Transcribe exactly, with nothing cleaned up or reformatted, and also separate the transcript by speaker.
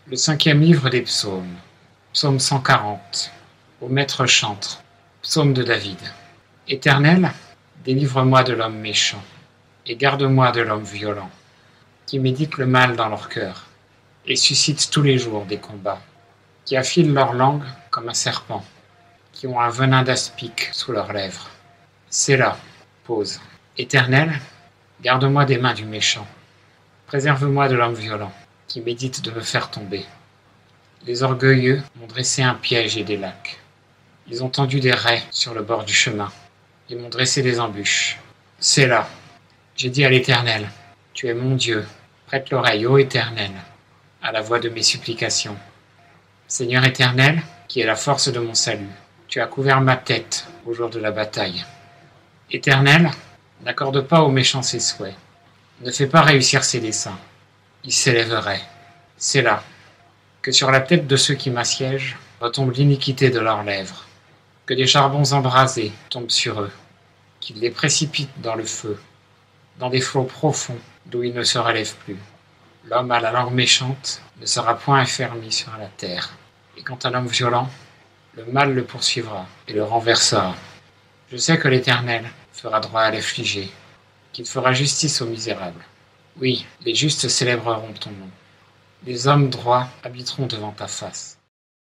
Speaker 1: Le cinquième livre des psaumes, psaume cent quarante, au maître chantre, psaume de David. Éternel, délivre-moi de l'homme méchant, et garde-moi de l'homme violent, qui médite le mal dans leur cœur, et suscite tous les jours des combats, qui affilent leur langue comme un serpent, qui ont un venin d'aspic sous leurs lèvres. Sélah, pause. Éternel, garde-moi des mains du méchant, préserve-moi de l'homme violent, qui médite de me faire tomber. Les orgueilleux m'ont dressé un piège et des lacs. Ils ont tendu des raies sur le bord du chemin. Ils m'ont dressé des embûches. Sélah, j'ai dit à l'Éternel, tu es mon Dieu, prête l'oreille, ô Éternel, à la voix de mes supplications. Seigneur éternel, qui est la force de mon salut, tu as couvert ma tête au jour de la bataille. Éternel, n'accorde pas aux méchants ses souhaits, ne fais pas réussir ses desseins. Il s'élèverait. Sélah, que sur la tête de ceux qui m'assiègent retombe l'iniquité de leurs lèvres, que des charbons embrasés tombent sur eux, qu'ils les précipitent dans le feu, dans des flots profonds d'où ils ne se relèvent plus. L'homme à la langue méchante ne sera point affermi sur la terre, et quant à l'homme violent, le mal le poursuivra et le renversera. Je sais que l'Éternel fera droit à l'affligé, qu'il fera justice aux misérables. Oui, les justes célébreront ton nom. Les hommes droits habiteront devant ta face.